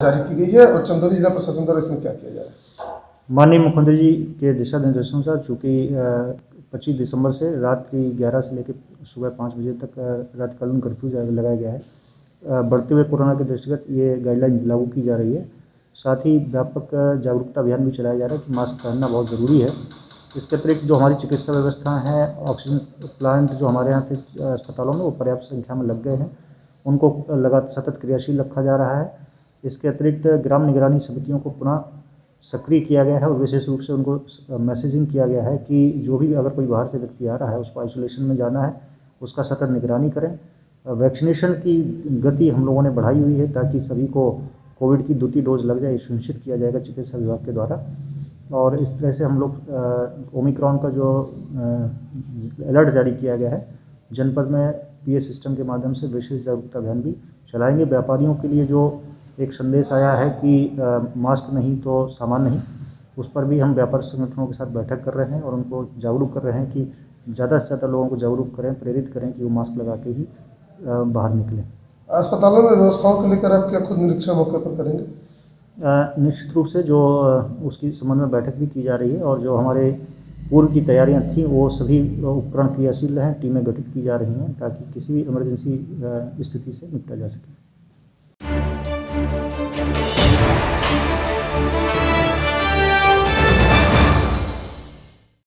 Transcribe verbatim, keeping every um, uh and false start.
जारी की गई है और चंदौली जिला प्रशासन द्वारा इसमें क्या किया जा रहा है? माननीय मुख्यमंत्री जी के दिशा निर्देशानुसार चूँकि पच्चीस दिसंबर से रात्रि ग्यारह से लेकर सुबह पाँच बजे तक रात्रिकालीन कर्फ्यू लगाया गया है। बढ़ते हुए कोरोना के दृष्टिगत ये गाइडलाइन लागू की जा रही है। साथ ही व्यापक जागरूकता अभियान भी चलाया जा रहा है कि मास्क पहनना बहुत ज़रूरी है। इसके अतिरिक्त जो हमारी चिकित्सा व्यवस्था है, ऑक्सीजन प्लांट जो हमारे यहाँ थे अस्पतालों में वो पर्याप्त संख्या में लग गए हैं, उनको लगातार सतत क्रियाशील रखा जा रहा है। इसके अतिरिक्त ग्राम निगरानी समितियों को पुनः सक्रिय किया गया है और विशेष रूप से उनको मैसेजिंग किया गया है कि जो भी अगर कोई बाहर से व्यक्ति आ रहा है उसको आइसोलेशन में जाना है, उसका सतत निगरानी करें। वैक्सीनेशन की गति हम लोगों ने बढ़ाई हुई है ताकि सभी को कोविड की दूसरी डोज लग जाए, सुनिश्चित किया जाएगा चिकित्सा विभाग के द्वारा। और इस तरह से हम लोग ओमिक्रॉन का जो अलर्ट जारी किया गया है, जनपद में पीए सिस्टम के माध्यम से विशेष जागरूकता अभियान भी चलाएंगे। व्यापारियों के लिए जो एक संदेश आया है कि आ, मास्क नहीं तो सामान नहीं, उस पर भी हम व्यापार संगठनों के साथ बैठक कर रहे हैं और उनको जागरूक कर रहे हैं कि ज़्यादा से ज़्यादा लोगों को जागरूक करें, प्रेरित करें कि वो मास्क लगा के ही आ, बाहर निकलें। अस्पतालों में व्यवस्थाओं को लेकर आप क्या खुद निरीक्षण मौके पर करेंगे? निश्चित रूप से जो उसकी संबंध में बैठक भी की जा रही है और जो हमारे पूर्व की तैयारियां थीं वो सभी उपकरण क्रियाशील हैं, टीमें गठित की जा रही हैं ताकि किसी भी इमरजेंसी स्थिति से निपटा जा सके।